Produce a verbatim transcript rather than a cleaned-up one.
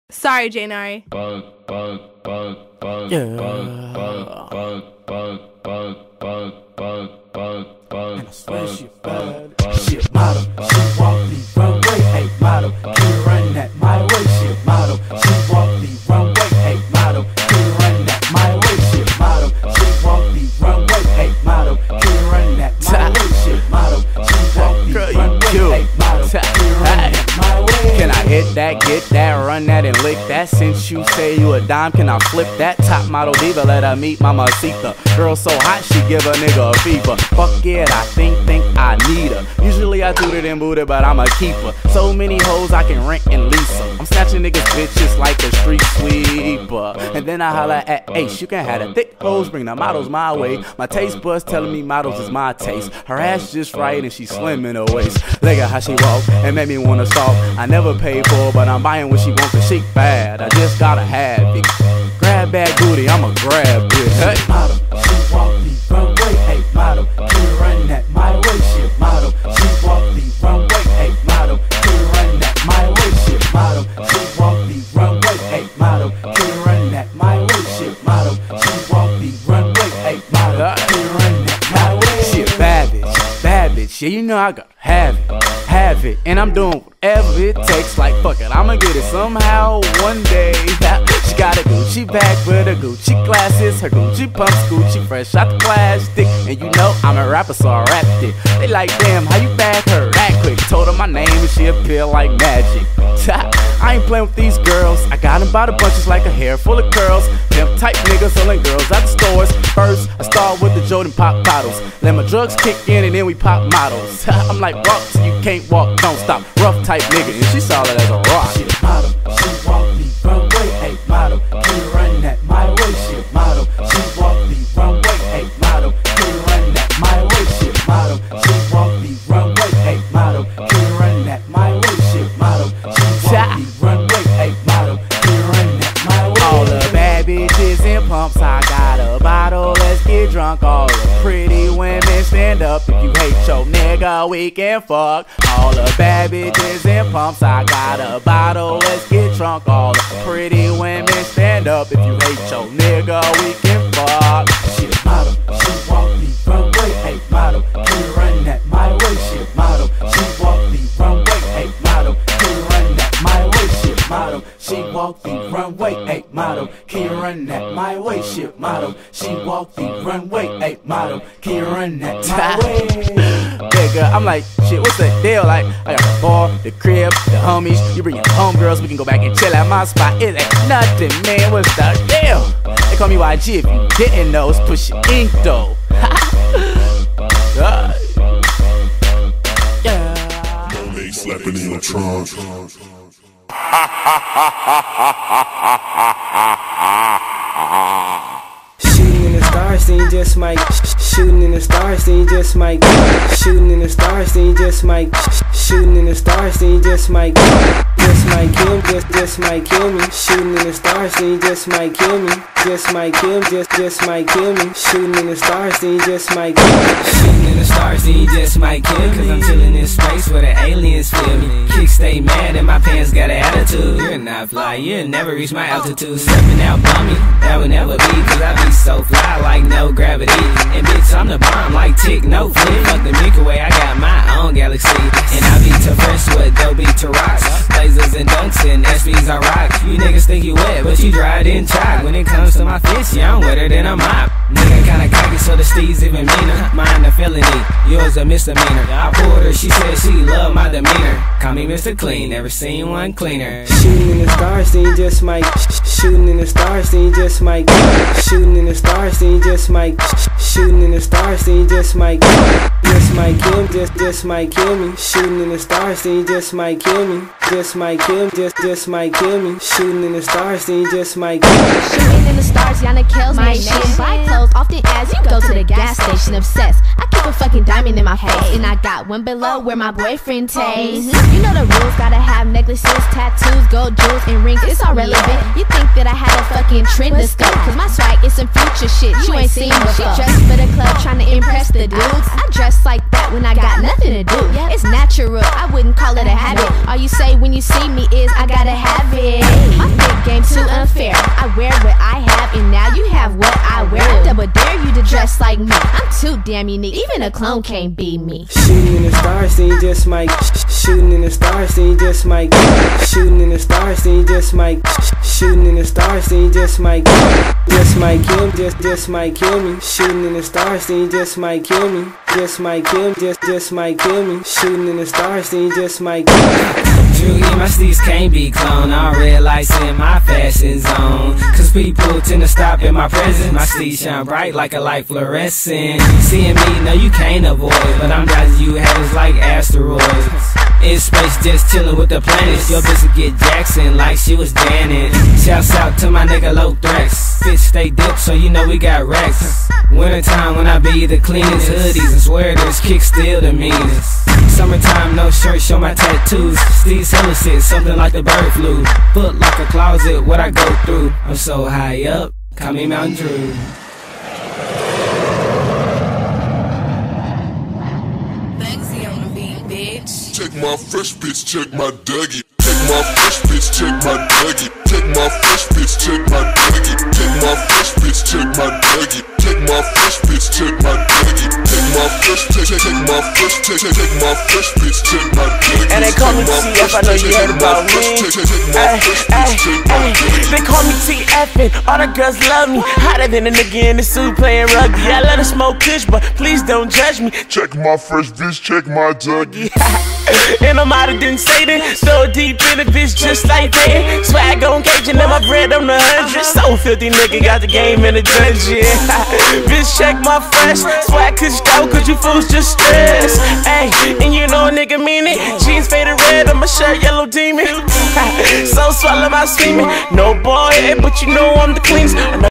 Sorry, Janari. Yeah. And I swear she bad. She a model. She walk the runway. Hey, model. Can you run that my way? She a model. She walk the runway. Hey, model. Can you run that my way? She a model. She walk the runway. Hey, model. Can you run that my way? She a model. She walk the runway. Hey, model. Can you run that my way? Can I hit that, get that, run that, and lick that? Since you say you a dime, can I flip that? Top model diva, let her meet Mamacita. Girl so hot, she give a nigga a fever. Fuck it, I think, think I need her. Usually I do it in booty, but I'm a keeper. So many hoes I can rent and lease them. I'm snatching niggas bitches like a street sweeper. And then I holla at Ace, you can have the thick hoes, bring the models my way. My taste buds telling me models is my taste. Her ass just right and she slim in her waist. Look at how she walk and make me wanna stalk. I never paid for, but I'm buying what she wants cause she bad. I just gotta have it. Grab that booty, I'ma grab it. Hey. She model, she walk the runway. Hey, model, can you run that my way? She model, she walk the runway. Hey, model, can you run that my way? She model, she walk the runway. Hey, model, can you run that my way? She model, she walk the runway. Hey, model, can you run that my way? She a bad bitch, bad bitch. Yeah, you know I gotta have it, have it, and I'm doing whatever it takes. Like fuck it, I'ma get it somehow one day. She got a Gucci bag with her Gucci glasses, her Gucci pumps, Gucci fresh out the plastic. And you know I'm a rapper, so I rapped it. They like, damn, how you bag her that quick? Told her my name and she appear like magic. I ain't playing with these girls. I got them by the bunches like a hair full of curls. Pimp type niggas selling girls at the stores. First, I start with the Jordan pop bottles. Let my drugs kick in and then we pop models. I'm like, walk till you can't walk, don't stop. Rough type nigga, and she solid as a rock. She a model, she walk the runway. Hey, model, can you run that my way? She a model, she walk the runway. Hey, model, can you run that my way? She a model, she walk the runway. Hey, model, can you run that my way? She a model, she walk the runway. Hey, model, can you run that my way? All the bad bitches in pumps, I got a bottle. Let's get drunk. All the pretty women stand up. If you hate your nigga, we can fuck. All the bad bitches in pumps, I got a bottle. Let's get drunk. All the pretty women stand up. If you hate your nigga, we can fuck. She a model, she walk the runway. Hey, model, can you run that my way? She a model, she walk the runway. Hey, model, can you run that my way? She a model, she walk the runway. Hey, model, can you run that my way? She a model, she walk the runway. Hey, model, can you run that my way? Yeah, girl, I'm like, shit, what's the deal? Like, I got the bar, the crib, the homies. You bring your homegirls, we can go back and chill at my spot. It ain't nothing, man, what's the deal? They call me Y G if you didn't know. It's Push Ink though. uh, yeah. Donate slapping in your trunk. Shooting in the stars, then you just might. Shooting in the stars, then you just might. Shooting in the stars, then you just might. Shooting in the stars, then you just might. Just might kill me, just, just might kill me. Shooting in the stars, then you just might kill me. Just might kill me, just, just might kill me. Shooting in the stars, then you just might kill me. Shooting in the stars, then you just might kill me. Cause I'm chilling in space where the aliens feel me. Kicks stay mad and my pants got an attitude. You're not fly, you'll never reach my altitude. Stepping out bummy, that would never be. Cause I be so fly like no gravity. And bitch, I'm the bomb like tick, no flip. Fuck the Milky Way, I got my own galaxy. And I be too fresh with dope beat to rocks. Lasers and dunks and S Bs I rock. You niggas think you wet, but you dry didn't try. When it comes to my fish, yeah, I'm wetter than a mop. Nigga kinda cocky, so the steez even meaner. Mine a felony, yours a misdemeanor. I pulled her, she said she loved my demeanor. Call me Mister Clean, never seen one cleaner. Shooting in the stars, then you just might. Shooting in the stars, then you just might. Shooting in the stars, then you just might. Shooting in the stars, then you just might. Just might kill me, just, just might kill me. Shooting in the stars, then you just might kill me. Just might kill me, just, just might kill me. Shooting in the stars, then you just might kill me. Shooting in the stars, Yana kills my shit. Buy clothes often as you go to the gas station. Obsessed, I keep a fucking diamond in my face. And I got one below where my boyfriend takes. You know the rules, gotta have necklaces, tattoos, gold jewels, and rings. It's all relevant. You think that I had a fucking trend to scope? Cause my swag is some future shit you ain't seen before. Dressed for the club, trying to impress the dudes. I dress like that when I got nothing to do. It's natural, I wouldn't call it a habit. All you say when you see me is I gotta have it. My like me. I'm too damn unique, even a clone can't beat me. Shooting in the stars, then you just might. Shooting in the stars, then you just might. Shooting in the stars, then you just might. Shooting in the stars, then you just might. Just might kill me, just just might kill me. Shooting in the stars, then you just might kill me. Just might kill me, just just might kill me. Shooting in the stars, then you just might kill me. Truly, my steez can't be cloned. I'm red lights in my fashion zone. Cause people tend to stop in my presence. My steez shine bright like a light fluorescent. Seeing me, no, you can't avoid. But I'm dodging you haters like asteroids. In space, just chillin' with the planets. Your bitch get Jackson like she was Janet. Shouts out to my nigga Low Threx. Bitch stay dipped, so you know we got racks. Wintertime when I be the cleanest. Hoodies and sweaters, kick still the meanest. Summertime, no shirt, show my tattoos. Steez hella shit, something like the bird flu. Foot like a closet, what I go through. I'm so high up, call me Mountain Drew. Check my fresh bitch, check my Dougie. Check my fresh bitch, check my Dougie. Check my fresh bitch, check my Dougie. Check my fresh bitch, check my Dougie. Check my fresh bitch, check my Dougie. Check my fresh, check, check, check my fresh, check, check, check my fresh bitch, check my Dougie. And they call me T F, I know you heard about me. Ay, ay, ay. They call me T F and all the girls love me. Hotter than a nigga in the suit playing rugby. I let her smoke kush, but please don't judge me. Check my fresh bitch, check my Dougie. And I'm out of didn't say that. So deep in the bitch just like that. Swag on Cajun and my bread on the hundred. So filthy nigga got the game in the dungeon. Bitch check my fresh. Swag cause you go cause you fools just stress. Ay, and you know a nigga mean it. Jeans faded red on my shirt yellow demon. So swallow my semen. No boy, but you know I'm the cleanest.